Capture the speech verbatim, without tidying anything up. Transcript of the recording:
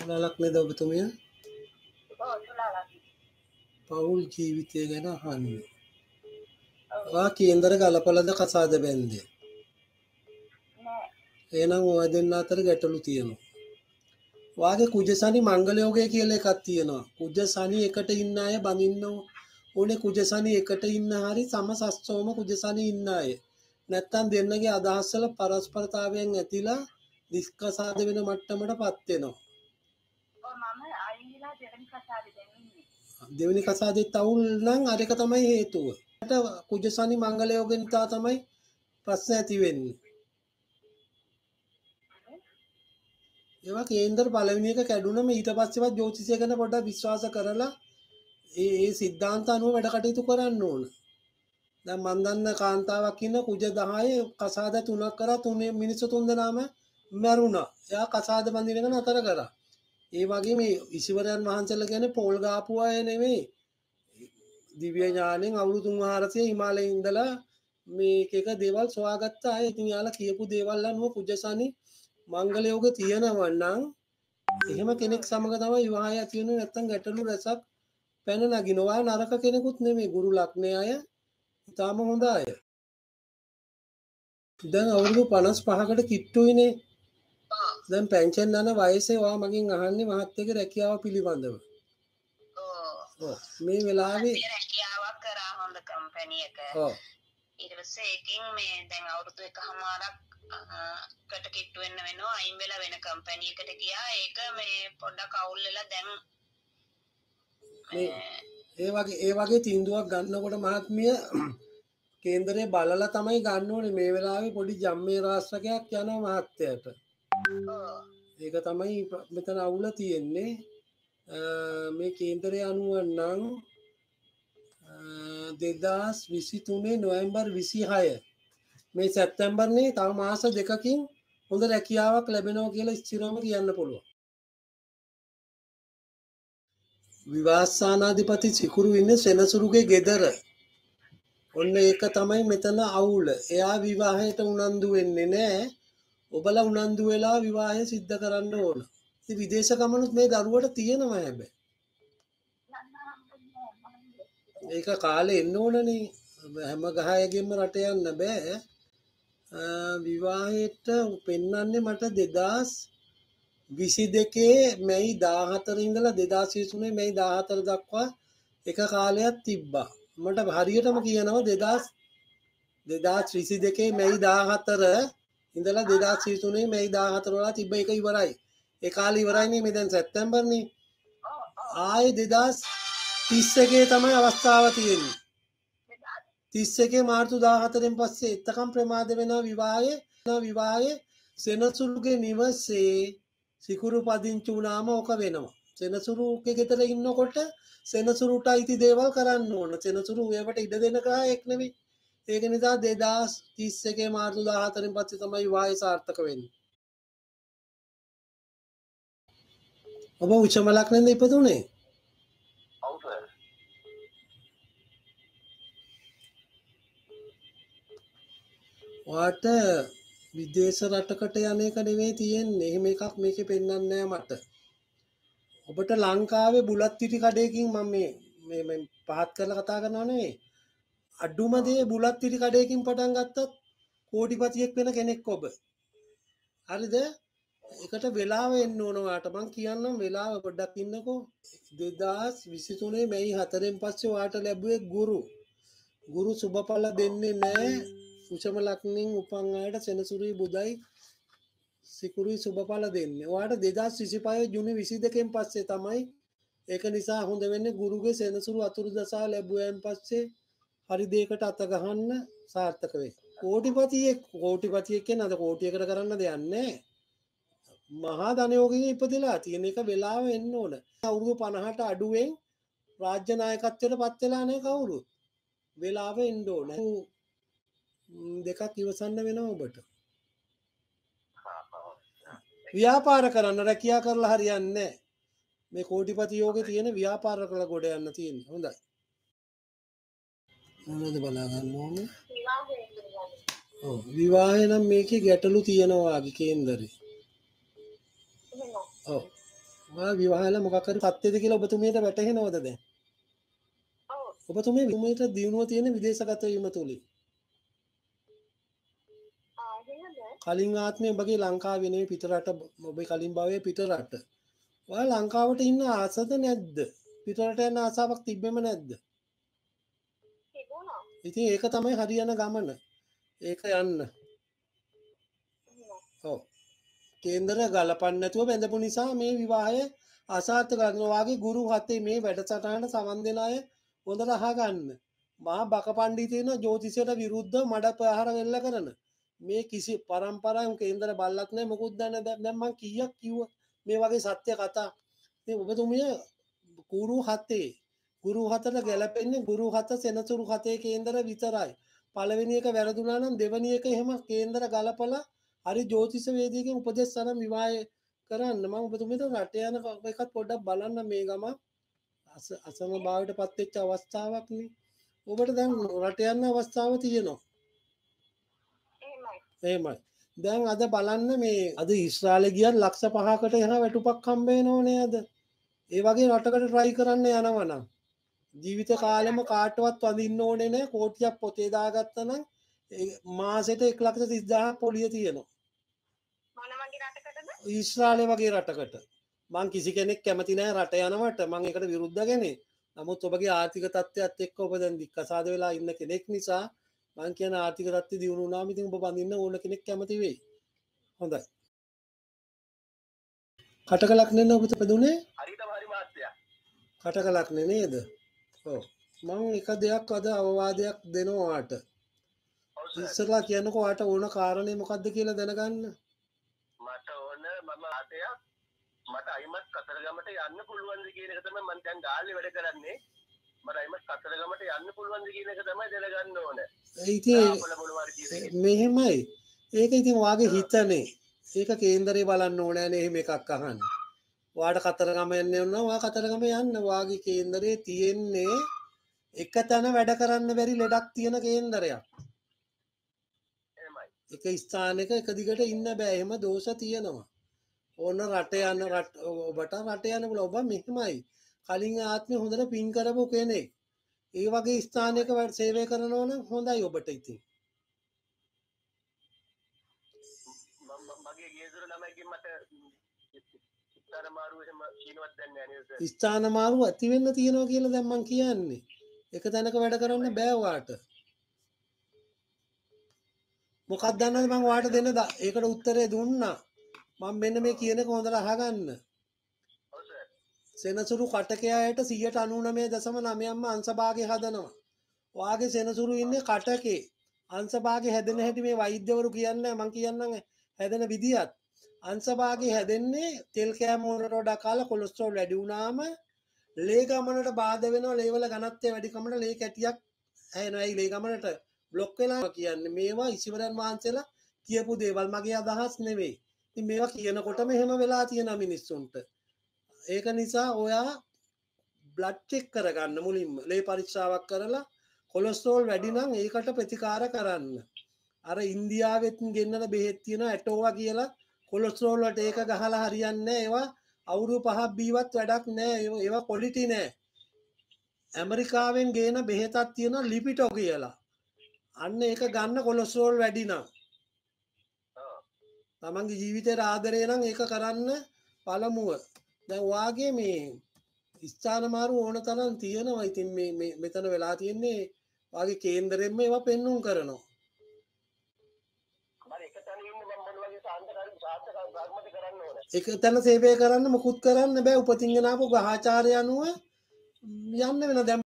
තුලාලක් නේද ඔබතුමිය? ඔව් තුලාලක්. පෞල් ජීවිතය ගැන අහන්නේ. ඔයා කේන්දර ගලපලද කසාද බැන්දේ? නෑ. එහෙනම් ඔය දෙන්න අතර ගැටලු තියෙනවා. වාගේ කුජ සනි මංගල යෝගය කියලා එකක් තියෙනවා. කුජ සනි එකට ඉන්න අය බඳින්න ඕනේ කුජ සනි එකට ඉන්න හරි සම සස්තෝම කුජ සනි ඉන්න අය. නැත්තම් දෙන්නගේ අදහස් වල පරස්පරතාවයෙන් ඇතිලා දිස්කසාද වෙන මට්ටමටපත් වෙනවා. ඔව් මම අයින්ලා දෙවෙනි කසාදේ දැන් ඉන්නේ. දෙවෙනි කසාදේ තවුල් නම් අර එක තමයි හේතුව. ට කුජ සනි මංගල යෝගෙන් තා තමයි ප්‍රශ්න ඇති වෙන්නේ. ඒවා කේන්දර පළවෙනි එක කැඩුනම ඊට පස්සේවත් ජ්‍යොතිෂය ගැන පොඩ්ඩක් විශ්වාස කරලා ඒ ඒ સિદ્ધාන්ත අනුව වැඩ කටයුතු කරන්න ඕන. දැන් මන් දන්න කාන්තාවක් ඉන්න කුජ දහය කසාද තුනක් කරා තුනේ මිනිස්සු තුන් දෙනාම මැරුණා. එයා කසාද බඳින එක නතර කරා. ඒ වගේ මේ ඉසිවරයන් වහන්සේලා කියන්නේ පෝල් ගාපු අය නෙමෙයි. දිව්‍ය ඥාණයෙන් අවුරුදු තුන් හාරසිය හිමාලයේ ඉඳලා මේක එක දේවල් සොයාගත්ත අය. ඉතින් යාලා කියපු දේවල් අනුව කුජසනි මංගල යෝග තියෙනවා නම් එහෙම කෙනෙක් සමග තමයි විවාහය ඇති වෙන්නේ. නැත්තම් ගැටලු රැසක් පැන නගිනවා. නරක කෙනෙකුත් නෙමෙයි. ගුරු ලග්නේ අය ඉතාම හොඳ අය. දැන් අවුරුදු පනස් පහකට කිට්ටුයිනේ. දැන් පෙන්ෂන් යන වයසේ ඔයා මගෙන් අහන්නේ මහත්යගේ රැකියාව පිළිබඳව. ඔව්. මේ වෙලාවේ රැකියාවක් කරා හොඳ කම්පැනි එක. ඔව්. ඊට පස්සේ ඒකෙන් මේ දැන් අවුරුදු එකමාරක් කට කිට්ටු වෙන්න වෙනවා. අයින් වෙලා වෙන කම්පැනි එකට ගියා. ඒක මේ පොඩ්ඩක් අවුල් වෙලා දැන් මේ ඒ වගේ ඒ වගේ තීන්දුවක් ගන්නකොට මහත්මිය කේන්දරේ බලලා තමයි ගන්න ඕනේ. මේ වෙලාවේ පොඩි ජම්මේ රාශියක් යනවා මහත්යට. ඒක තමයි මෙතන අවුල තියෙන්නේ. මේ කේන්දරය අනුව නම් දෙදහස් විසිතුනේ නොවැම්බර් විසිහය මේ සැප්තැම්බර්නේ තව මාස දෙකකින් හොඳ රැකියාවක් ලැබෙනවා කියලා ස්ථිරවම කියන්න පුළුවන්. විවාසානාධිපති සිකුරු ඉන්නේ සෙනසුරුගේ ගෙදර. ඔන්න ඒක තමයි මෙතන අවුල. එයා විවාහයට උනන්දු වෙන්නේ නැහැ. ඔබලා උනන්දු වෙලා විවාහය සිද්ධ කරන්න ඕන. ඉතින් විදේශ ගමනුත් මේ දරුවට තියෙනවා හැබැයි. ඒක කාලේ එන්න ඕනනේ. හැම ගහයගෙම රට යන්න බෑ. විවාහයට පෙන්වන්නේ මට දෙදහස් විසිදෙකේ මැයි දාහතර ඉඳලා දෙදහස් විසිතුනේ මැයි දාහතර දක්වා එක කාලයක් තිබ්බා. මට හරියටම කියනවා දෙදහස් දෙදහස් විසිදෙකේ මැයි දාහතර ඉඳලා දෙදහස් විසිතුනේ මැයි දාහතර වල තිබ්බ එක ඉවරයි. ඒ කාලේ ඉවරයිනේ මේ දැන් සැප්තැම්බර්නේ. ආයේ දෙදහස් තිස් එකේ තමයි අවස්ථාව තියෙන්නේ. තිස් එකේ මාර්තු දාහතරෙන් පස්සේ එතකම් ප්‍රමාද වෙනවා විවාහයේ විවාහයේ සෙනසුරුගේ නිවසේ සිකුරු පදිංචි වුණාම ඔක වෙනවා. සෙනසුරුගේ ගෙදර ඉන්නකොට සෙනසුරුට අයිති දේවල් කරන්න ඕන. සෙනසුරු ඒවට ඉඩ දෙන කායක් නෙවෙයි. ඒක නිසා දෙදහස් තිස් එකේ මාර්තු දාහතරෙන් පස්සේ තමයි විවාහය සාර්ථක වෙන්නේ. ඔබ උච්චම ලග්නෙන්ද ඉපදුනේ? ඔව් සර්. ඔයාට විදේශ රටකට යන එක නෙවෙයි තියෙන්නේ. එහෙම එකක් මේකේ පෙන්වන්නේ නැහැ මට. ඔබට ලංකාවේ බුලත් පිටි කඩේකින් මම මේ මේ මේ පහත් කරලා කතා කරනව නෙවෙයි. අඩුම දේ බුලත් පිටි කඩේකින් පටන් ගත්තත් කෝටිපතියෙක් වෙන කෙනෙක් ඔබ. හරිද? ඒකට වෙලාව එන්න ඕන ඔයාට. මං කියන්නම් වෙලාව පොඩ්ඩක් ඉන්නකෝ. දෙදහස් විසිතුනේ මැයි හතරෙන් පස්සේ ඔයාට ලැබුවේ ගුරු. ගුරු සුබඵල දෙන්නේ නැහැ. උෂම ලග්නෙන් උපන් අයට සෙනසුරුයි බුදයි සිකුරුයි සුබඵල දෙන්නේ. ඔයාට දෙදහස් විසිපහ ජුනි විසිදෙකෙන් පස්සේ තමයි ඒක නිසා හොඳ වෙන්නේ ගුරුගේ සෙනසුරු අතුරු දසා ලැබුවෙන් පස්සේ හරි දෙයකට අත ගහන්න සාර්ථක වෙයි. කෝටිපතියෙක් කෝටිපතියෙක් කියන අද කෝටියකට කරන්න දෙයක් නැහැ. මහා ධනයෝගයෙන් ඉපදෙලා තියෙන එක වෙලාව එන්න ඕන. අවුරුදු පනහට අඩුවෙන් රාජ්‍ය නායකත්වයට පත් වෙලා නැහැ කවුරුත්. වෙලාව එන්න ඕන. දෙකක් ඉවසන්න වෙනවා ඔබට. ව්‍යාපාර කරන්න රැකියා කරලා හරියන්නේ නැහැ. මේ කෝටිපති යෝගේ තියෙන ව්‍යාපාර කරලා ගොඩ යන්න තියෙන්නේ. හොඳයි. මොනවද බලා ගන්න ඕනේ? ඔව් විවාහය නම් මේකේ ගැටලු තියෙනවා වගේ කේන්දරේ. ඔව් ආ විවාහල මොකක් හරි තත්ත්වයද කියලා ඔබතුමියට වැටහෙනවද දැන්? ඔව්. ඔබතුමිය විමුයට දියුණුව තියෙන විදේශගත වීම තුලින්. ආ එහෙමද? කලින් ආත්මේ ඔබගේ ලංකාවේ නෙවෙයි පිටරට ඔබේ කලින් භවයේ පිටරට. ඔයා ලංකාවට ඉන්න ආසද නැද්ද? පිටරට යන ආසාවක් තිබෙම නැද්ද? තිබුණා. ඉතින් ඒක තමයි හරියන ගමන. ඒක යන්න. ඔව්. කේන්දර ගලපන්න නැතුව බැඳපු නිසා මේ විවාහය අසාර්ථක කරනවා. වගේ ගුරු හතේ මේ වැඩසටහනට සමන් දෙන අය හොඳට අහගන්න. මහා බක පඬිතුන ජ්‍යොතිෂයට විරුද්ධව මඩ ප්‍රහාර වෙල්ල කරන. මේ කිසි පරම්පරාවෙන් කේන්දර බල්ලක් නැහැ මොකුත් දන්නේ නැහැ. දැන් මං කීයක් කිව්වා මේ වගේ සත්‍ය කතා. ඉතින් ඔබතුමිය ගුරු හතේ ගුරු හතට ගැලපෙන්නේ ගුරු හත සෙනසුරු හතේ කේන්දර විතරයි. පළවෙනි එක වැරදුනා නම් දෙවෙනි එක එහෙම කේන්දර ගලපලා හරි ජ්‍යොතිෂ වේදිකෙන් උපදෙස් අරන් විවාහය කරන්න. මම ඔබතුමියට රට යන එකත් පොඩ්ඩක් බලන්න මේ ගම අසම භාවයට පත් වෙච්ච අවස්ථාවක් නේ. ඔබට දැන් රට යන්න අවස්ථාව තියෙනවා. එහෙමයි. එහෙමයි. දැන් අද බලන්න මේ අද ඊශ්‍රායලේ ගියත් ලක්ෂ පහකට එහා වැටුපක් හම්බ වෙනෝනේ අද. ඒ වගේ රටකට try කරන්න යනවා නම් ජීවිත කාලෙම කාටවත් වඳින්න ඕනේ නැහැ. කෝටියක් පොතේ දාගත්තා නම් මාසෙට එක ලක්ෂ තිස් හදාරක් පොලිය තියෙනවා. මොන වගේ රටකටද? ඊශ්‍රායලේ වගේ රටකට. මං කිසි කෙනෙක් කැමති නැහැ රට යනවට. මං ඒකට විරුද්ධ කෙනෙක්. නමුත් ඔබගේ ආර්ථික තත්ත්වයට එක්ක ඔබ දැන් දික්කසාද වෙලා ඉන්න කෙනෙක් නිසා මං කියන ආර්ථික තත්ත්වය දියුණු වුණාම ඉතින් ඔබ බඳින්න ඕන කෙනෙක් කැමති වෙයි. හොඳයි. කටක ලක්නේ ඔබට පෙදුනේ? හරියටම හරි මාත්‍යා. කටක ලක්නේ නේද? ඔව්. මං එක දෙයක් අද අවවාදයක් දෙනවා ඔයාට. ඉස්සරලා කියන්නකෝ ඔයාට ඕන කාරණේ මොකද්ද කියලා දැනගන්න. මට ඕන මම ආතයක් මට අයිමත් කතරගමට යන්න පුළුවන්ද කියන එක තමයි මම දැන් ගාල්ලේ වැඩ කරන්නේ. මට අයිමත් කතරගමට යන්න පුළුවන්ද කියන එක තමයි දැනගන්න ඕන. ඒ ඉතින් මෙහෙමයි. ඒක ඉතින් වාගේ හිතනේ. ඒක කේන්දරේ බලන්න ඕනෑ නේ එහෙම එකක් අහන්න. ඔයාට කතරගම යන්න ඕන ඔයා කතරගම යන්න. වාගේ කේන්දරේ තියෙන්නේ එක තැන වැඩ කරන්න බැරි ලෙඩක් තියෙන කේන්දරයක්. එක ස්ථානයක එක දිගට ඉන්න බෑ. එහෙම දෝෂ තියෙනවා. ඕන රට යන රට ඔබට රට යන බල ඔබ මෙහෙමයි. කලින් ආත්මේ හොඳට පින් කරපු කෙනෙක්. ඒ වගේ ස්ථානයක වැඩ සේවය කරනවා නම් හොඳයි ඔබට ඉතින්. මගේ ගේදොර ළමයිගෙන් මට ස්ථාන මාරු එහෙම කියනවත් දැන් නෑ නේද? ස්ථාන මාරු ඇති වෙන්න තියෙනවා කියලා දැන් මං කියන්නේ. එක තැනක වැඩ කරන්න බෑ ඔයාට. මොකක්ද දන්නවද මම ඔයාට දෙන්න ඒකට උත්තරේ දුන්නා. මම මෙන්න මේ කියන එක හොඳට අහගන්න. සෙනසුරු කටකයායට සියයට අනූනමය දශම නවයක්ම අංශභාගය හදනවා. ඔයාගේ සෙනසුරු ඉන්නේ කටකේ. අංශභාගය හැදෙන හැටි මේ වෛද්‍යවරු කියන්නේ මම කියන්නම් හැදෙන විදියත්. අංශභාගය හැදෙන්නේ තෙල් කෑම වලට වඩා කාලා කොලෙස්ටරෝල් වැඩි වුණාම ලේ ගමනට බාධා වෙනවා. ලේ වල ඝනත්වය වැඩි කමට ලේ කැටියක් හැෙනවා. ඒ ලේ ගමනට බ්ලොක් වෙලා කියන්නේ මේවා ඉසිවරයන් වහන්සේලා කියපු දේවල් මගේ අදහස් නෙවෙයි. ඉතින් මේවා කියනකොටම එහෙම වෙලා තියෙන මිනිස්සුන්ට. ඒක නිසා ඔයා බ්ලඩ් චෙක් කරගන්න මුලින්ම ලේ පරීක්ෂාවක් කරලා කොලෙස්ටරෝල් වැඩි නම් ඒකට ප්‍රතිකාර කරන්න. අර ඉන්දියාවෙත් ගෙන්නන බෙහෙත් තියෙන ඇටෝවා කියලා කොලෙස්ටරෝල් වලට ඒක ගහලා හරියන්නේ නැහැ. ඒවා අවුරුදු පහක් බීවත් වැඩක් නැහැ. ඒවා ක්වොලිටි නැහැ. ඇමරිකාවෙන් ගේන බෙහෙතක් තියෙනවා ලිපිටෝ කියලා. අන්න ඒක ගන්න කොලෙස්ටරෝල් වැඩි නම්. තමන්ගේ ජීවිතේට ආදරේ නම් ඒක කරන්න පළමුව. දැන් වාගේ මේ ස්ථාන මාරු ඕන තරම් තියෙනවා. ඉතින් මේ මේ මෙතන වෙලා තියෙන්නේ වාගේ කේන්දරෙන්ම ඒවා පෙන්눔 කරනවා. මම එක තැන ඉන්න මම මොන වගේ සාන්තකාරී සාර්ථක කර්මද කරන්න ඕන. එක තැන සේවය කරන්න මොකුත් කරන්න බෑ. උපතින් ගෙන ආපු ගහචාරය අනුව යන්න වෙන දැන්